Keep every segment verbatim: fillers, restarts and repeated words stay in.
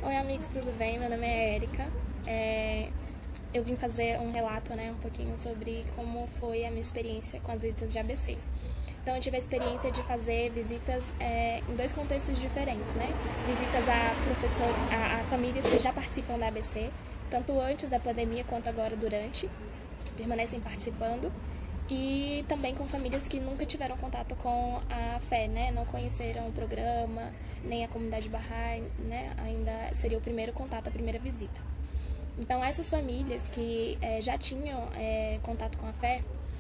Oi, amigos, tudo bem? Meu nome é Erika. É, eu vim fazer um relato, né, um pouquinho sobre como foi a minha experiência com as visitas de A B C. Então, eu tive a experiência de fazer visitas é, em dois contextos diferentes, né? Visitas a professor, a, a famílias que já participam da A B C, tanto antes da pandemia quanto agora durante, permanecem participando. E também com famílias que nunca tiveram contato com a fé, né? Não conheceram o programa, nem a comunidade Bahá'í, né? Ainda seria o primeiro contato, a primeira visita. Então, essas famílias que é, já tinham é, contato com a fé,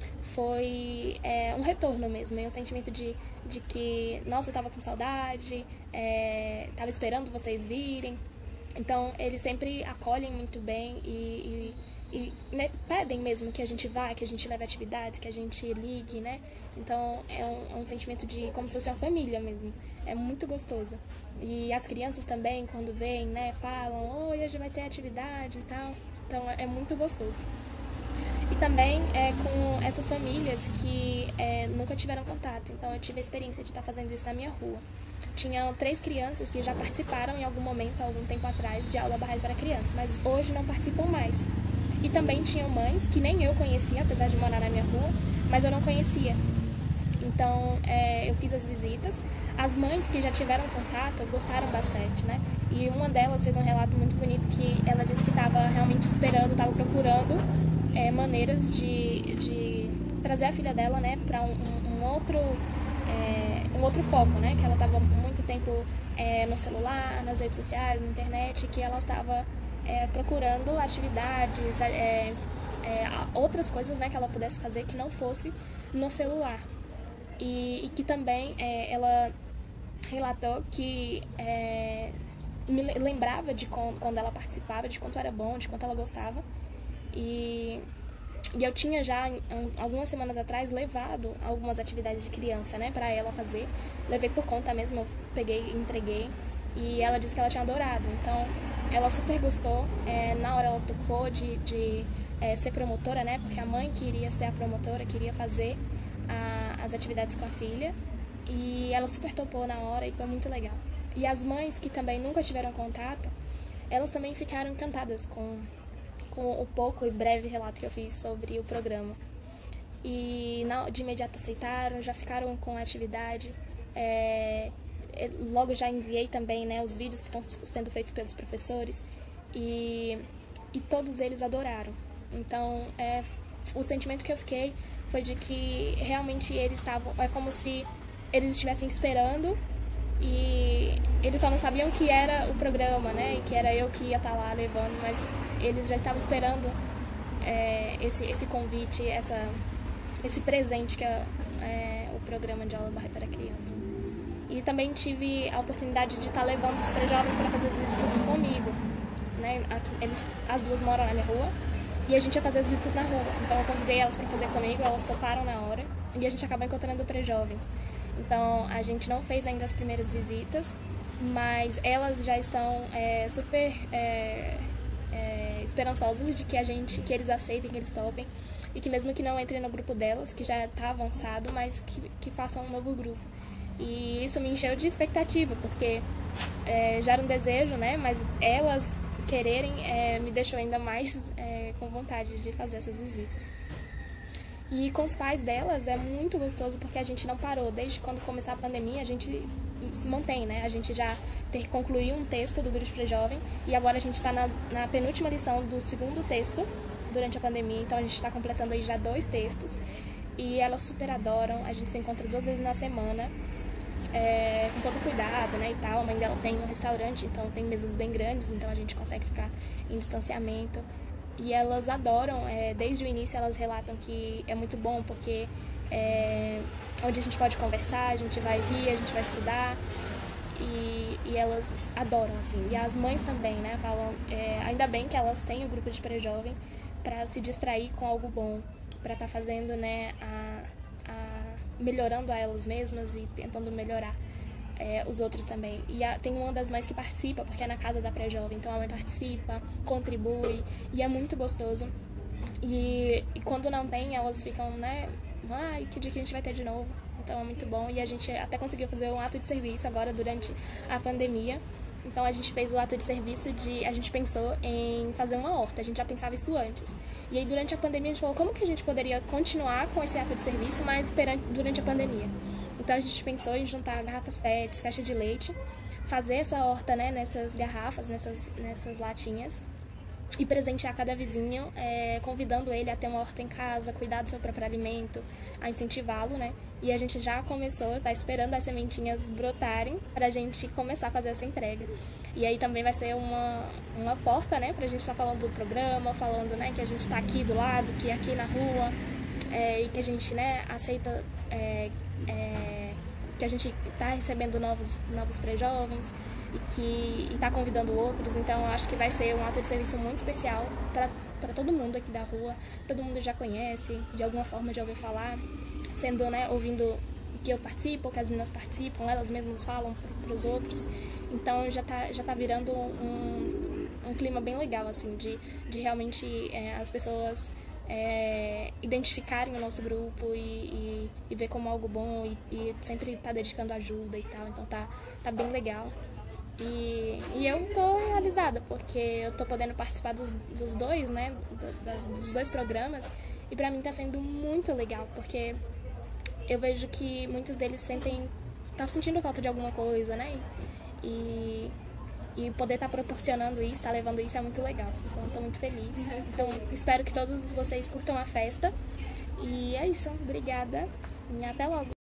foi é, um retorno mesmo, um sentimento de, de que, nossa, eu estava com saudade, estava é, esperando vocês virem. Então, eles sempre acolhem muito bem e... e E né, pedem mesmo que a gente vá, que a gente leve atividades, que a gente ligue, né? Então é um, é um sentimento de como se fosse uma família mesmo. É muito gostoso. E as crianças também, quando vêm, né, falam, oi, hoje vai ter atividade e tal. Então é muito gostoso. E também é com essas famílias que é, nunca tiveram contato. Então eu tive a experiência de estar fazendo isso na minha rua. Tinham três crianças que já participaram em algum momento, algum tempo atrás, de aula Bahá'í para crianças, mas hoje não participam mais. E também tinham mães que nem eu conhecia, apesar de morar na minha rua, mas eu não conhecia. Então, é, eu fiz as visitas. As mães que já tiveram contato gostaram bastante, né? E uma delas fez um relato muito bonito que ela disse que estava realmente esperando, estava procurando é, maneiras de, de trazer a filha dela, né, para um, um, outro, é, um outro foco, né? Que ela estava muito tempo é, no celular, nas redes sociais, na internet, que ela estava... É, procurando atividades, é, é, outras coisas, né, que ela pudesse fazer que não fosse no celular. E, e que também é, ela relatou que é, me lembrava de quando, quando ela participava, de quanto era bom, de quanto ela gostava. E, e eu tinha já, algumas semanas atrás, levado algumas atividades de criança, né, para ela fazer. Levei por conta mesmo, eu peguei e entreguei. E ela disse que ela tinha adorado. Então, ela super gostou. É, na hora ela topou de, de é, ser promotora, né? Porque a mãe queria ser a promotora, queria fazer a, as atividades com a filha. E ela super topou na hora e foi muito legal. E as mães que também nunca tiveram contato, elas também ficaram encantadas com, com o pouco e breve relato que eu fiz sobre o programa. E na, de imediato aceitaram, já ficaram com a atividade. É, Logo já enviei também, né, os vídeos que estão sendo feitos pelos professores e, e todos eles adoraram. Então, é, o sentimento que eu fiquei foi de que realmente eles estavam... É como se eles estivessem esperando e eles só não sabiam que era o programa, né, e que era eu que ia estar lá levando, mas eles já estavam esperando é, esse, esse convite, essa, esse presente que é, é o programa de aula Bahá'í para criança. E também tive a oportunidade de estar levando os pré-jovens para fazer as visitas comigo, né? Eles, as duas moram na minha rua e a gente ia fazer as visitas na rua. Então eu convidei elas para fazer comigo, elas toparam na hora e a gente acabou encontrando pré-jovens. Então a gente não fez ainda as primeiras visitas, mas elas já estão é, super é, é, esperançosas de que a gente, que eles aceitem, que eles topem e que mesmo que não entrem no grupo delas, que já está avançado, mas que, que façam um novo grupo. E isso me encheu de expectativa, porque é, já era um desejo, né? Mas elas quererem é, me deixou ainda mais é, com vontade de fazer essas visitas. E com os pais delas é muito gostoso, porque a gente não parou. Desde quando começou a pandemia, a gente se mantém, né? A gente já ter concluído um texto do grupo pré-jovem e agora a gente está na, na penúltima lição do segundo texto durante a pandemia. Então a gente está completando aí já dois textos. E elas super adoram, a gente se encontra duas vezes na semana, é, com todo cuidado, né, e tal. A mãe dela tem um restaurante, então tem mesas bem grandes, então a gente consegue ficar em distanciamento. E elas adoram, é, desde o início elas relatam que é muito bom, porque é onde a gente pode conversar, a gente vai rir, a gente vai estudar, e, e elas adoram, assim. E as mães também, né, falam, é, ainda bem que elas têm o grupo de pré-jovem para se distrair com algo bom, para estar tá fazendo, né, a, a, melhorando a elas mesmas e tentando melhorar é, os outros também. E a, tem uma das mães que participa, porque é na casa da pré-jovem, então a mãe participa, contribui, e é muito gostoso. E, e quando não tem, elas ficam, né, ai, que dia que a gente vai ter de novo? Então é muito bom. E a gente até conseguiu fazer um ato de serviço agora durante a pandemia, Então a gente fez o ato de serviço de... A gente pensou em fazer uma horta, a gente já pensava isso antes. E aí durante a pandemia a gente falou como que a gente poderia continuar com esse ato de serviço, mas durante a pandemia. Então a gente pensou em juntar garrafas P E Ts, caixa de leite, fazer essa horta, né, nessas garrafas, nessas, nessas latinhas, e presentear cada vizinho, é, convidando ele a ter uma horta em casa, cuidar do seu próprio alimento, a incentivá-lo, né? E a gente já começou, tá esperando as sementinhas brotarem pra gente começar a fazer essa entrega. E aí também vai ser uma, uma porta, né, pra gente estar tá falando do programa, falando, né, que a gente tá aqui do lado, que é aqui na rua, é, e que a gente, né, aceita... É, é, que a gente está recebendo novos, novos pré-jovens e que está convidando outros, então eu acho que vai ser um ato de serviço muito especial para todo mundo aqui da rua. Todo mundo já conhece, de alguma forma já ouviu falar, sendo, né, ouvindo que eu participo, que as meninas participam, elas mesmas falam para os outros, então já está já tá virando um, um clima bem legal, assim, de, de realmente é, as pessoas... É, identificarem o nosso grupo e, e, e ver como algo bom e, e sempre estar tá dedicando ajuda e tal, então tá, tá bem legal. E, e eu tô realizada, porque eu tô podendo participar dos, dos dois, né, das, dos dois programas, e pra mim tá sendo muito legal, porque eu vejo que muitos deles sentem, estão sentindo falta de alguma coisa, né, e... E poder estar tá proporcionando isso, estar tá levando isso é muito legal. Então, estou muito feliz. Então, espero que todos vocês curtam a festa. E é isso. Obrigada. E até logo.